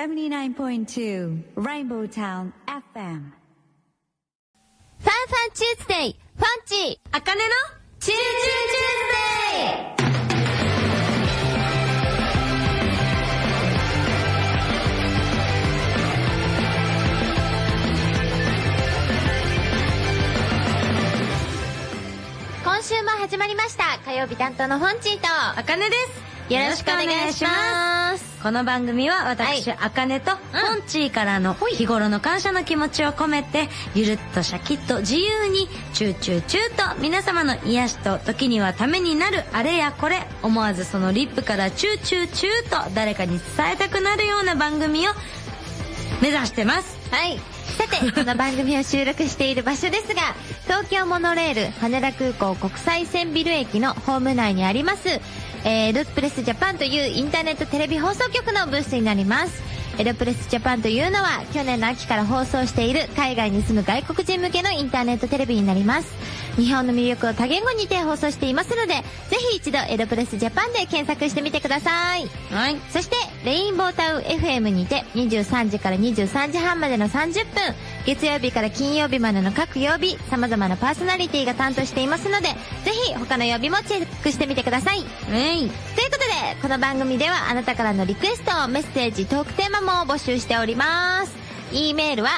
79.2 Rainbow Town FM ファンファンチューズデイ、ファンチーあかねのチューチューチューズデイ。今週も始まりました。火曜日担当のフォンチーとあかねです。 よろしくお願いします。 この番組は私、あかねとフォンチーからの日頃の感謝の気持ちを込めて、ゆるっとシャキッと自由にチューチューチューと皆様の癒しと時にはためになるあれやこれ、思わずそのリップからチューチューチューと誰かに伝えたくなるような番組を目指してます。 はい。さて、この番組を収録している場所ですが、東京モノレール羽田空港国際線ビル駅のホーム内にありますループレスジャパンというインターネットテレビ放送局のブースになります。ループレスジャパンというのは去年の秋から放送している海外に住む外国人向けのインターネットテレビになります。日本の魅力を多言語にて放送していますので、ぜひ一度ループレスジャパンで検索してみてください。 はい。 そしてレインボータウン FM にて23時から23時半までの30分、月曜日から金曜日までの各曜日、様々なパーソナリティが担当していますので、ぜひ他の曜日もチェックしてみてください。ということで、この番組ではあなたからのリクエスト、メッセージ、トークテーマも募集しております。E メールは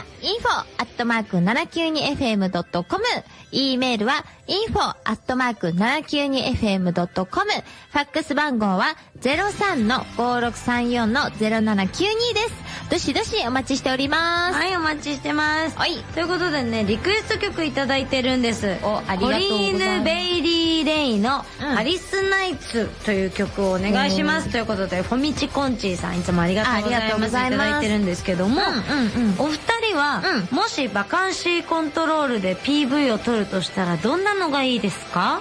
info@792fm.com、 E メールは info@792fm.com、 ファックス番号は 03-5634-0792 です。どしどしお待ちしております。 はい、お待ちしてます。 はい。 ということでね、リクエスト曲いただいてるんです。 お、ありがとうございます。 コリーヌ・ベイリー・レイのパリスナイツという曲をお願いします。ということで、フォミチコンチーさんいつもありがとうございます。いただいてるんですけども、お二人は、もしバカンシーコントロールで PV を撮るとしたらどんなのがいいですか？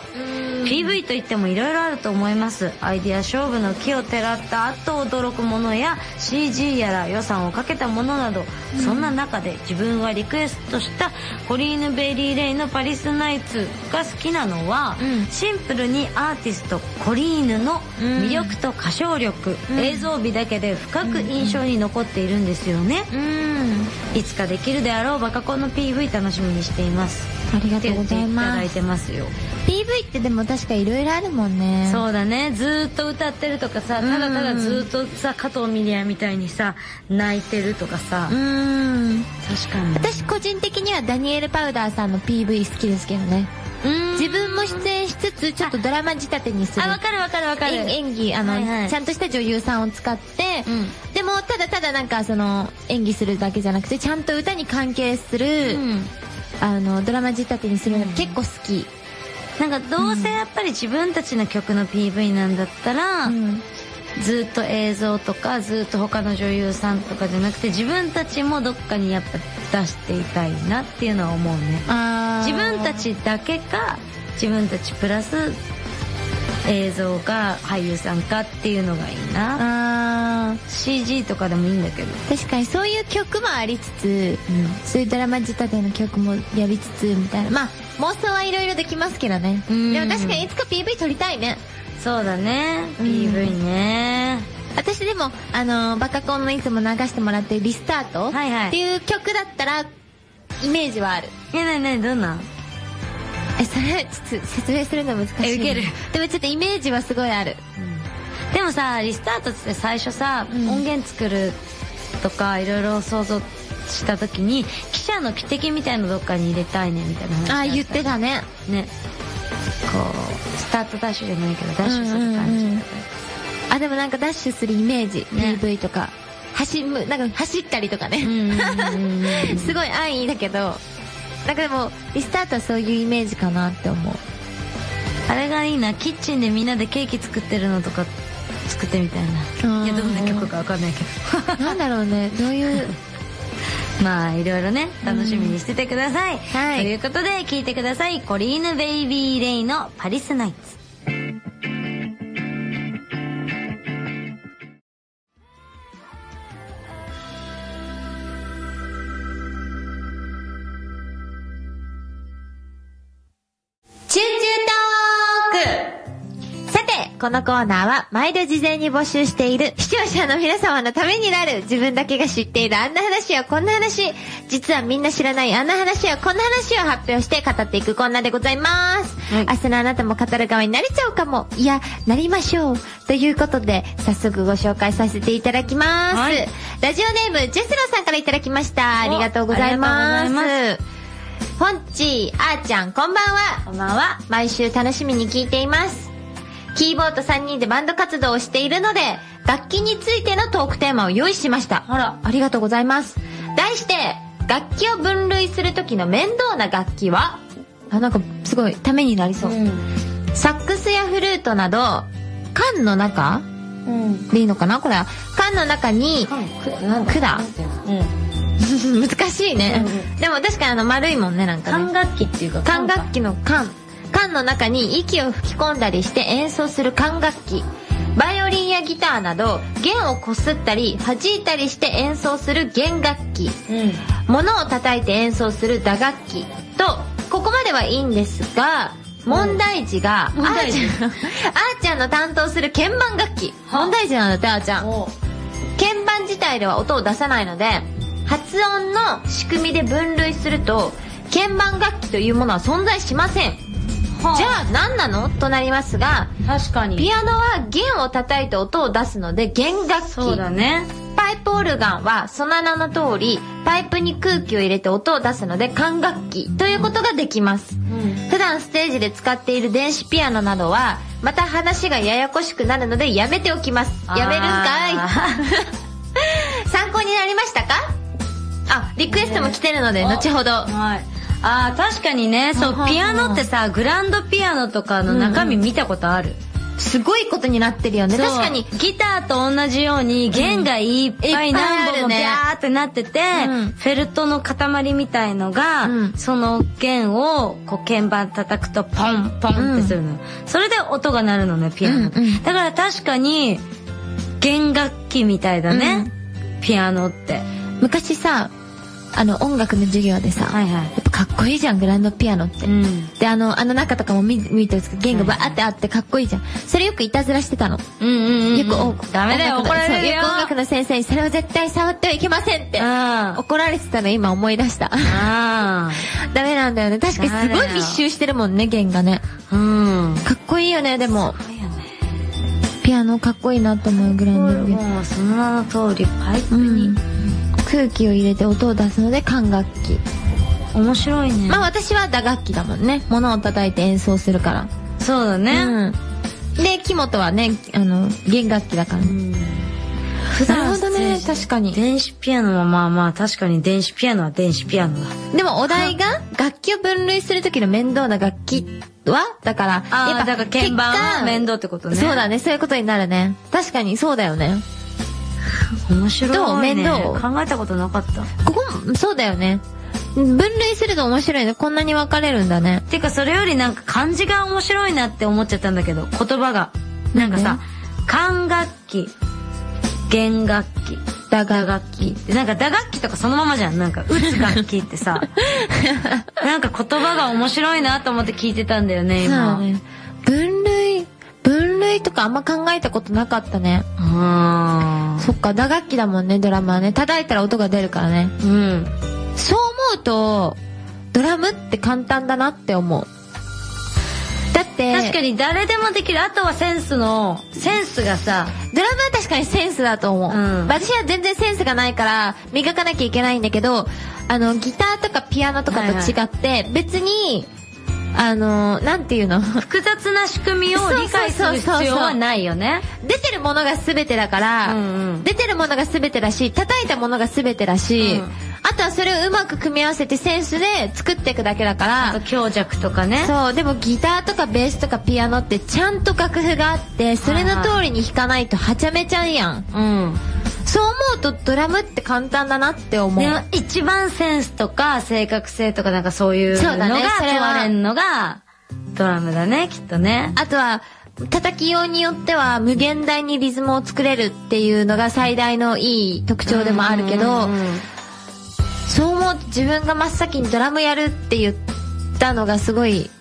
PV といってもいろいろあると思います。アイディア勝負の木をてらったあっと驚くものや CG やら予算をかけたものなど、そんな中で自分がリクエストしたコリーヌ・ベイリー・レイのパリスナイツが好きなのは、シンプルにアーティストコリーヌの魅力と歌唱力、映像美だけで深く印象に残っているんですよね。いつかできるであろうバカコンの PV 楽しみにしています。 ありがとうございます。 いただいてますよ。 PV ってでも確かいろいろあるもんね。 そうだね。ずーっと歌ってるとかさ、ただただずーっとさ、加藤ミリアみたいにさ泣いてるとかさ。確かに。 私個人的にはダニエル・パウダーさんの PV 好きですけどね。自分も出演しつつちょっとドラマ仕立てにする。 わかるわかるわかる。 演技ちゃんとした女優さんを使って、でもただただなんかその演技するだけじゃなくてちゃんと歌に関係する、ドラマ仕立てにするの結構好き。 なんかどうせやっぱり自分たちの曲の PV なんだったら、ずっと映像とかずっと他の女優さんとかじゃなくて自分たちもどっかにやっぱ出していたいなっていうのは思うね。自分たちだけか自分たちプラス映像か俳優さんかっていうのがいいな。CG とかでもいいんだけど、 確かにそういう曲もありつつ、そういうドラマ仕立ての曲もやりつつみたいな、まあ妄想はいろいろできますけどね。でも確かにいつか PV 撮りたいね。 そうだね、PV ね。 私でもバカコンのいつも流してもらってるリスタートっていう曲だったらイメージはある。 ねどんな？ それちょっと説明するの難しい。 受ける。 でもちょっとイメージはすごいある。 でもさ、リスタートって最初さ、音源作るとかいろいろ想像した時に記者の汽笛みたいのどっかに入れたいねみたいな話。 言ってたね。 こうスタートダッシュじゃないけどダッシュする感じ。 でもなんかダッシュするイメージ、PV とかなんか走ったりとかね。すごい安易だけど、なんかでもリスタートはそういうイメージかなって思う。 あれがいいな。キッチンでみんなでケーキ作ってるのとか作ってみたいな。いや、どんな曲かわかんないけどなんだろうね、どういうまあいろいろね、楽しみにしててください。ということで聴いてください。コリーヌ・ベイビー・レイのパリスナイツ。 チューチュートーク。さて、 このコーナーは毎度事前に募集している視聴者の皆様のためになる自分だけが知っているあんな話やこんな話、実はみんな知らないあんな話やこんな話を発表して語っていくコーナーでございます。明日のあなたも語る側になれちゃうかも。いや、なりましょう。ということで、早速ご紹介させていただきます。ラジオネーム、ジェスローさんからいただきました。ありがとうございます。ポンチー、あーちゃん、こんばんは。 こんばんは。 毎週楽しみに聞いています。キーボード3人でバンド活動をしているので、楽器についてのトークテーマを用意しました。ありがとうございます。題して、楽器を分類するときの面倒な楽器は、なんかすごいためになりそう。サックスやフルートなど、缶の中、でいいのかなこれは。缶の中に、管難しいね。でも確かに丸いもんね、なんかね。 管楽器っていうか。 管楽器の缶の中に息を吹き込んだりして演奏する管楽器。バイオリンやギターなど弦をこすったり弾いたりして演奏する弦楽器。物を叩いて演奏する打楽器と、ここまではいいんですが、問題児があーちゃんの担当する鍵盤楽器。問題児なんだって、あーちゃん。鍵盤自体では音を出さないので、発音の仕組みで分類すると鍵盤楽器というものは存在しません。じゃあ何なのとなりますが、 確かにピアノは弦を叩いて音を出すので弦楽器。 そうだね。 パイプオルガンはその名の通りパイプに空気を入れて音を出すので管楽器ということができます。普段ステージで使っている電子ピアノなどはまた話がややこしくなるのでやめておきます。やめるんかい。参考になりましたか？リクエストも来てるので後ほど。 確かにね。そう、ピアノってさ、グランドピアノとかの中身見たことある。 すごいことになってるよね。確かにギターと同じように弦がいっぱい何本もビャーってなってて、フェルトの塊みたいのが、その弦をこう鍵盤叩くとポンポンってするの。それで音が鳴るのね、ピアノ。だから確かに弦楽器みたいだね、ピアノって。 昔さ、音楽の授業でさ、やっぱかっこいいじゃん、グランドピアノって。で、中とかも見てるんですけど、弦がバーってあってかっこいいじゃん。それよくいたずらしてたの。よく、 ダメだよ、怒られるよ。 よく音楽の先生にそれを絶対触ってはいけませんって。怒られてたの今思い出した。ダメなんだよね。確かにすごい密集してるもんね、弦がね。かっこいいよね、でも。ピアノかっこいいなと思う、グランドピアノ。 もうその名の通り、パイプに。 空気を入れて音を出すので管楽器。 面白いね。 私は打楽器だもんね。物を叩いて演奏するから。 そうだね。 で、木本はね、弦楽器だから。なるほどね、確かに。 電子ピアノはまあ確かに電子ピアノは電子ピアノだ。 でもお題が楽器を分類する時の面倒な楽器はだから、やっぱだから鍵盤は面倒ってことね。 そうだね、そういうことになるね。確かにそうだよね。 面白いね。 どう？面倒？ 考えたことなかった。 ここ、そうだよね。分類すると面白いね。こんなに分かれるんだね。 てかそれよりなんか漢字が面白いなって思っちゃったんだけど、言葉が。なんかさ、管楽器、弦楽器、打楽器。なんか打楽器とかそのままじゃん。なんか打つ楽器ってさ。なんか言葉が面白いなと思って聞いてたんだよね、今。 そうね。分類とかあんま考えたことなかったね。そっか、打楽器だもんね、ドラムはね。叩いたら音が出るからね。そう思うと、ドラムって簡単だなって思う。だって、 確かに誰でもできる。あとはセンスがさ、 ドラムは確かにセンスだと思う。私は全然センスがないから磨かなきゃいけないんだけど、ギターとかピアノとかと違って、別に、なんていうの複雑な仕組みを理解する必要はないよね。 出てるものが全てだから、出てるものが全てだし、叩いたものが全てだし、あとはそれをうまく組み合わせてセンスで作っていくだけだから。 あと強弱とかね。 そう、でもギターとかベースとかピアノってちゃんと楽譜があって、それの通りに弾かないとはちゃめちゃうやん。そう思うとドラムって簡単だなって思う。 でも一番センスとか正確性とかなんかそういうのが問われるのがドラムだね、きっとね。 あとは叩きようによっては無限大にリズムを作れるっていうのが最大のいい特徴でもあるけど、そう思うと自分が真っ先にドラムやるって言ったのがすごい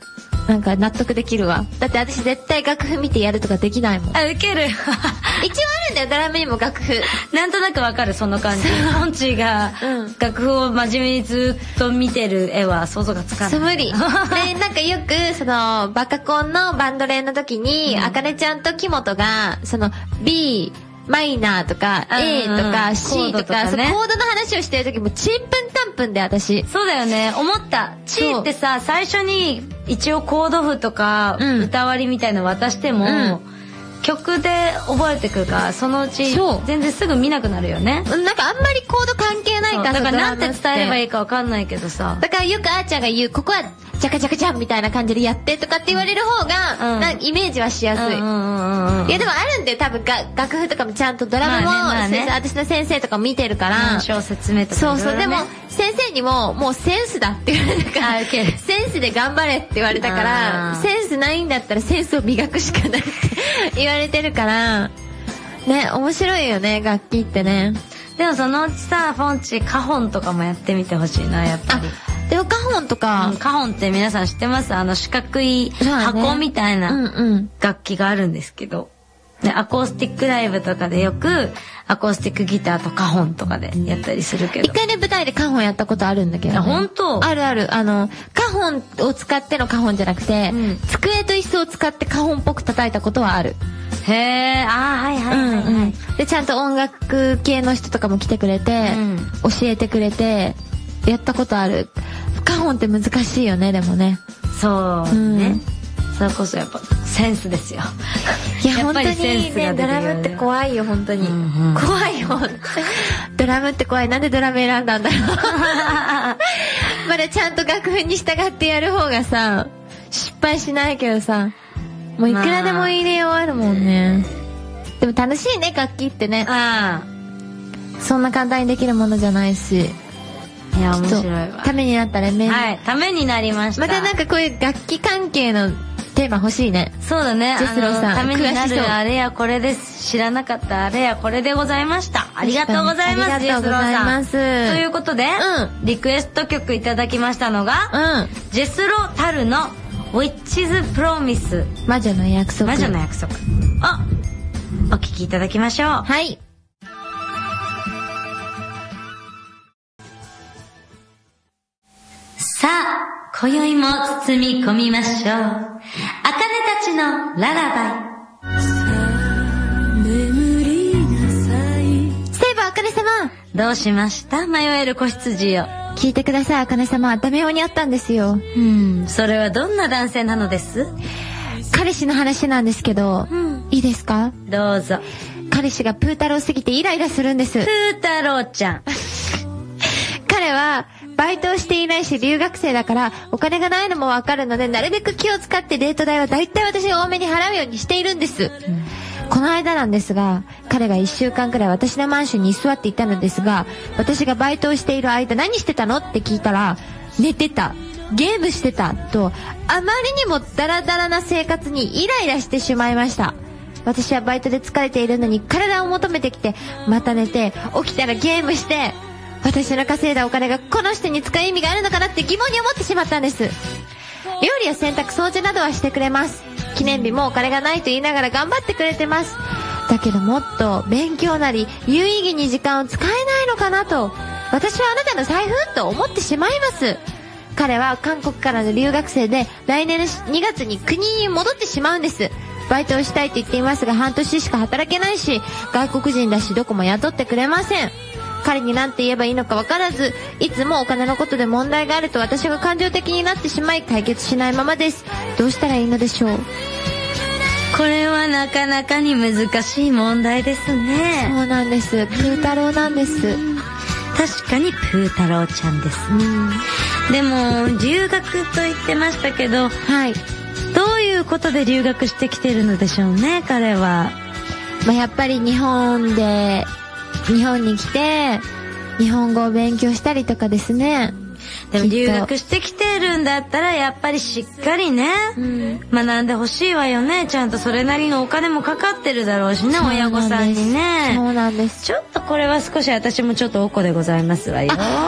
なんか納得できるわ。だって私絶対楽譜見てやるとかできないもん。 あ、ウケる。 一応あるんだよ、ドラムにも楽譜。 なんとなくわかる、その感じ。ポンチーが楽譜を真面目にずっと見てる絵は想像がつかない。 そう、無理。で、なんかよく、その、バカコンのバンド練の時に、あかねちゃんと木本が、その、B、マイナーとか A とか C とか、コードの話をしてる時もちんぷんたんぷんで私。 そうだよね、思った。C ってさ、最初に一応コード譜とか歌割りみたいなの渡しても、曲で覚えてくるから、そのうち全然すぐ見なくなるよね。 なんかあんまりコード関係ないから、 だからなんて伝えればいいかわかんないけどさ。 だからよくあーちゃんが言う、ここはジャカジャカジャンみたいな感じでやってとかって言われる方が、なんかイメージはしやすい。いやでもあるんだよ、多分楽譜とかもちゃんとドラムも、私の先生とかも見てるから。 小説明とか。 そうそう、でも先生にももうセンスだって言われたから、センスで頑張れって言われたから、センスないんだったらセンスを磨くしかないって言われてるから、ね、面白いよね、楽器ってね。 でもそのうちさ、ポンチカホンとかもやってみてほしいな、やっぱり。 でもカホンとか、 カホンって皆さん知ってます？四角い箱みたいな楽器があるんですけど、でアコースティックライブとかでよくアコースティックギターとカホンとかでやったりするけど、 一回ね舞台でカホンやったことあるんだけど、ね、 本当？ あるある。カホンを使ってのカホンじゃなくて、机と椅子を使ってカホンっぽく叩いたことはある。 へえ、はいはいはいはい。 でちゃんと音楽系の人とかも来てくれて、教えてくれてやったことある。カホンって難しいよね、でもね。 そうね。それこそやっぱセンスですよ。 いや本当にね、ドラムって怖いよ、本当に。怖いよ。ドラムって怖い。なんでドラム選んだんだろう。まだちゃんと楽譜に従ってやる方がさ、失敗しないけどさ、もういくらでも入れようあるもんね。でも楽しいね、楽器ってね。そんな簡単にできるものじゃないし。 いや面白いわ。 ためになったらね。 はい、ためになりました。 またなんかこういう楽器関係のテーマ欲しいね。 そうだね。 ジェスローさん、 ためになるあれやこれです。知らなかったあれやこれでございました。ありがとうございます。 ありがとうございます。 ということで、リクエスト曲いただきましたのが、ジェスロタルのウィッチズプロミス、 魔女の約束。 魔女の約束をお聴きいただきましょう。 はい。 さあ、今宵も包み込みましょう。あかねたちのララバイ。 そういえばあかね様。 どうしました？迷える子羊よ。 聞いてください、あかね様。ダメ男にあったんですよ。 それはどんな男性なのです？ 彼氏の話なんですけど、いいですか？ どうぞ。 彼氏がプー太郎すぎてイライラするんです。 プー太郎ちゃん。 彼はバイトをしていないし留学生だからお金がないのもわかるので、なるべく気を使ってデート代はだいたい私が多めに払うようにしているんです。この間なんですが、彼が1週間くらい私のマンションに居座っていたのですが、私がバイトをしている間何してたのって聞いたら、寝てた、ゲームしてたと、あまりにもダラダラな生活にイライラしてしまいました。私はバイトで疲れているのに体を求めてきて、また寝て起きたらゲームして、私の稼いだお金がこの人に使う意味があるのかなって疑問に思ってしまったんです。料理や洗濯、掃除などはしてくれます。記念日もお金がないと言いながら頑張ってくれてます。だけどもっと勉強なり有意義に時間を使えないのかなと、私はあなたの財布と思ってしまいます。彼は韓国からの留学生で来年の2月に国に戻ってしまうんです。バイトをしたいと言っていますが半年しか働けないし、外国人だしどこも雇ってくれません。彼に何て言えばいいのか分からず、いつもお金のことで問題があると私が感情的になってしまい解決しないままです。どうしたらいいのでしょう。 これはなかなかに難しい問題ですね。 そうなんです。プー太郎なんです。 確かにプー太郎ちゃんです。でも留学と言ってましたけど、はい、どういうことで留学してきてるのでしょうね、彼は。 やっぱり日本に来て日本語を勉強したりとかですね。 でも留学してきてるんだったらやっぱりしっかりね、学んでほしいわよね。ちゃんとそれなりのお金もかかってるだろうしね、親御さんにね。 そうなんです。 ちょっとこれは少し私もちょっとおこでございますわよ。 そういえば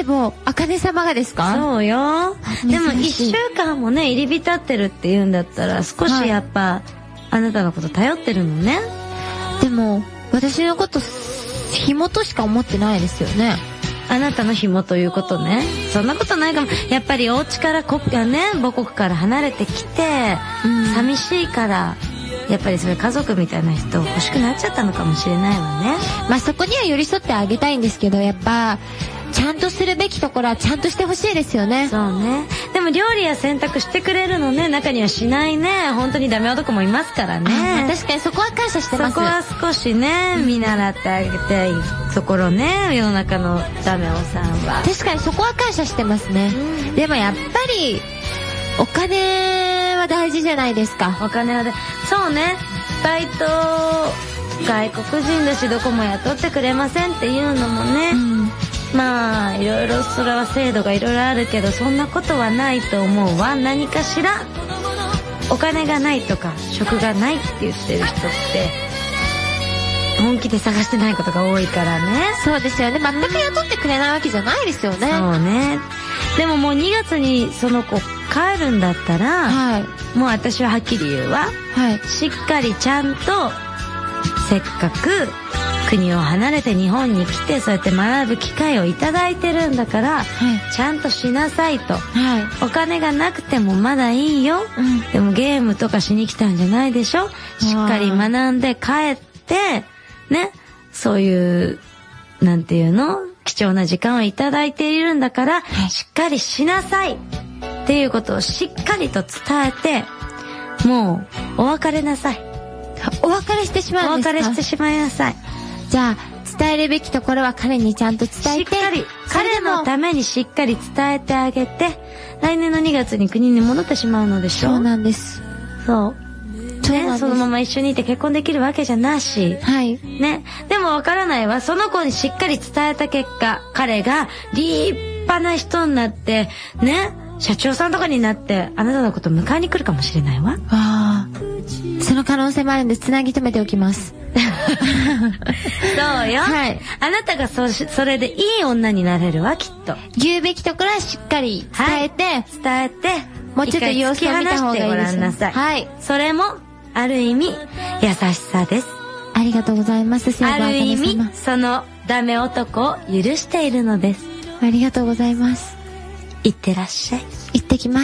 も、あかね様がですか？ そうよ。でも1週間もね、入り浸ってるって言うんだったら、少しやっぱ、あなたのこと頼ってるのね。 でも、私のこと、紐としか思ってないですよね。 あなたの紐ということね。そんなことないかも。やっぱりお家から母国から離れてきて、寂しいから、やっぱりそれ家族みたいな人欲しくなっちゃったのかもしれないわね。 まあそこには寄り添ってあげたいんですけど、やっぱちゃんとするべきところはちゃんとしてほしいですよね。 そうね。でも料理や洗濯してくれるのね。中にはしないね。本当にダメ男もいますからね。 確かにそこは感謝してます。 そこは少しね、見習ってあげたいところね。世の中のダメ男さんは。 確かにそこは感謝してますね。でもやっぱりお金は大事じゃないですか。 お金はそうね。バイト外国人だしどこも雇ってくれませんっていうのもね、まあいろいろそれは制度がいろいろあるけど、そんなことはないと思うわ。何かしらお金がないとか職がないって言ってる人って本気で探してないことが多いからね。 そうですよね。全く雇ってくれないわけじゃないですよね。 そうね。でももう2月にその子帰るんだったら、もう私ははっきり言うわ、しっかりちゃんとせっかく国を離れて日本に来てそうやって学ぶ機会をいただいてるんだから、ちゃんとしなさいと、お金がなくてもまだいいよ、でもゲームとかしに来たんじゃないでしょ。しっかり学んで帰ってね、そういうなんていうの貴重な時間をいただいているんだから、しっかりしなさいっていうことをしっかりと伝えて、もうお別れなさい。 お別れしてしまうんですか？ お別れしてしまいなさい。 じゃあ伝えるべきところは彼にちゃんと伝えて、 しっかり彼のためにしっかり伝えてあげて、来年の2月に国に戻ってしまうのでしょ。 そうなんです。 そうね、そのまま一緒にいて結婚できるわけじゃなし、ね。でもわからないわ。その子にしっかり伝えた結果、彼が立派な人になってね、社長さんとかになってあなたのこと迎えに来るかもしれないわ。 その可能性もあるんでつなぎ止めておきます。 そうよ、あなたがそれでいい女になれるわ、きっと。 言うべきところはしっかり伝えて、もうちょっと様子を見た方がいいです。 ごらんなさい。それもある意味優しさです。 ありがとうございます。 ある意味そのダメ男を許しているのです。 ありがとうございます。 いってらっしゃい。 行ってきます。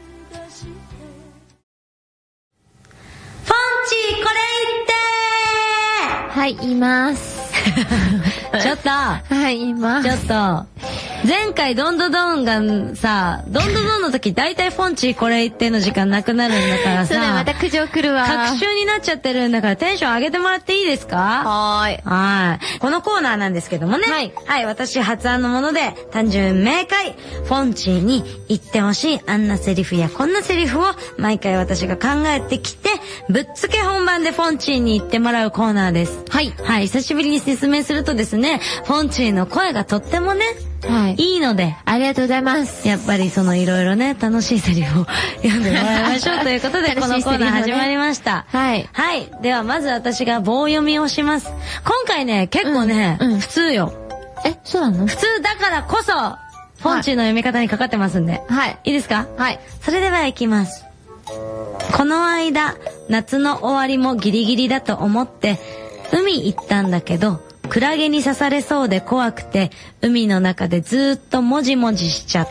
フォンチーこれ言って。 はい、言います。 ちょっと。 はい、言います。 ちょっと。前回ドンドドンがさ、ドンドドンの時大体フォンチーこれ言っての時間なくなるんだからさ。 そうだ、また苦情来るわ。 隔週になっちゃってるんだからテンション上げてもらっていいですか？ はい。 このコーナーなんですけどもね。私発案のもので単純明快。フォンチーに言ってほしいあんなセリフやこんなセリフを毎回私が考えてきて、ぶっつけ本番でフォンチーに言ってもらうコーナーです。久しぶりに説明するとですね、フォンチーの声がとってもね、いいので、 ありがとうございます。 やっぱりそのいろいろね、楽しいセリフを読んでもらいましょうということでこのコーナー始まりました。ではまず私が棒読みをします。今回ね、結構ね、普通よ。 そうなの？ 普通だからこそフォンチーの読み方にかかってますんで、いいですか？それでは行きます。この間夏の終わりもギリギリだと思って海行ったんだけど、クラゲに刺されそうで怖くて海の中でずーっともじもじしちゃった。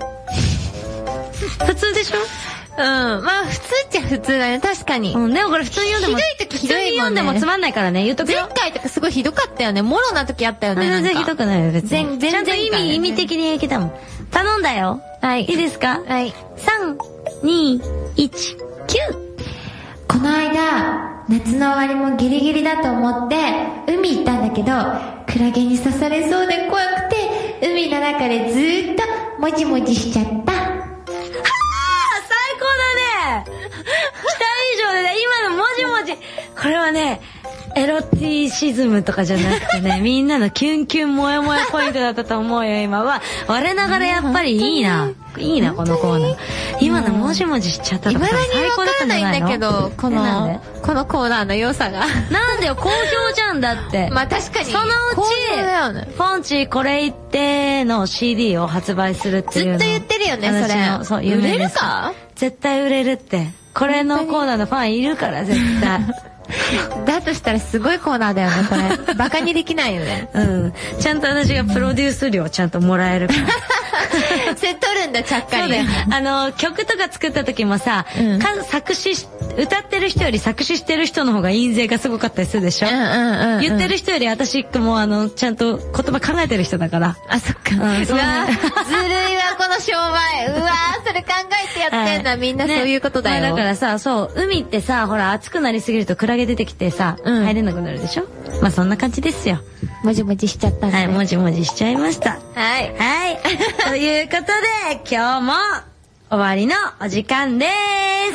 普通でしょ？ まあ普通っちゃ普通だね、確かに。 でもこれ普通に読んでもひどい時ひどいもんね。 普通に読んでもつまんないからね、言っとくよ。 前回とかすごいひどかったよね。モロな時あったよね。 全然ひどくないよ、別に。 全然ちゃんと意味的にいけたもん。頼んだよ。いいですか？3、2、1、9。 この間夏の終わりもギリギリだと思って海行ったんだけど、クラゲに刺されそうで怖くて海の中でずーっともじもじしちゃった。 最高だね。期待以上でね、今のもじもじ、これはね、エロティシズムとかじゃなくてね、みんなのキュンキュン萌え萌えポイントだったと思うよ、今は。我ながらやっぱりいいな。いいな、このコーナー。 今のもじもじしちゃったとか未だに最わか高だったんじゃらないんだけど、こなんでのコーナーの良さが。 なんでよ、好評じゃんだって。 まあ確かに。 そのう好ち、 評だよねフォンチこれ言っての CD を発売するっていうの。 ずっと言ってるよね、そ私のれ。 そう、 売れ夢です。 るか絶対売れるって。これのコーナーのファンいるから絶対。 だとしたらすごいコーナーだよね、これ。バカにできないよね。 うん。ちゃんと私がプロデュース料ちゃんともらえるから。 それ取るんだ、ちゃっかり。 そうだよ。曲とか作った時もさ、歌ってる人より作詞してる人の方が印税がすごかったりするでしょ。言ってる人より私もちゃんと言葉考えてる人だから。 あ、そっか。うわ、ずるいわ、この商売。うわ、それ考えてやってんだ、みんなそういうことだよ。 だからさ、そう、海ってさ、ほら、暑くなりすぎるとクラゲ出てきてさ、入れなくなるでしょ。まあそんな感じですよ。 もじもじしちゃったんで。 はい、もじもじしちゃいました。 はい。 はい。ということで、今日も終わりのお時間です。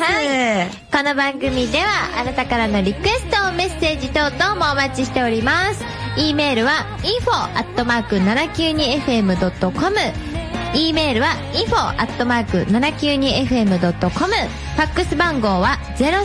はい。この番組では、あなたからのリクエスト、メッセージ等々もお待ちしております。e メールは info@792fm.com。e メールは info@792fm.com。ファックス番号は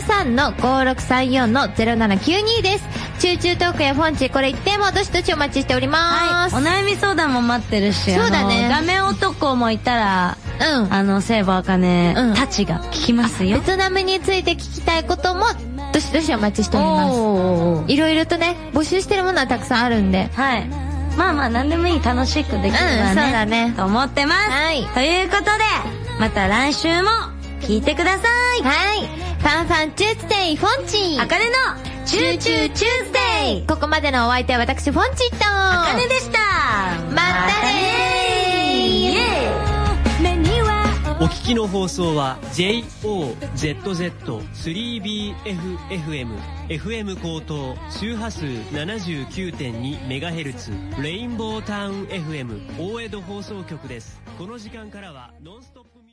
03-5634-0792 です。チューチュートークやフォンチこれ言ってもどしどしお待ちしております。 はい。お悩み相談も待ってるし、 そうだね。 ダメ男もいたら、聖母茜たちが聞きますよ。 ベトナムについて聞きたいこともどしどしお待ちしております。いろいろとね、募集してるものはたくさんあるんで。 はい。まあまあ何でもいい、楽しくできればね。 そうだね。 と思ってます。はい。ということで、また来週も聞いてください。 はい。ファンファンチューズデイフォンチー。 あかねのチューチューチューズデイ。 ここまでのお相手は私フォンチとあかねでした。 またねー。イエーイ。 お聞きの放送は JOZZ3BFFM FM 高等周波数 79.2MHz レインボータウン FM 大江戸放送局です。この時間からはノンストップ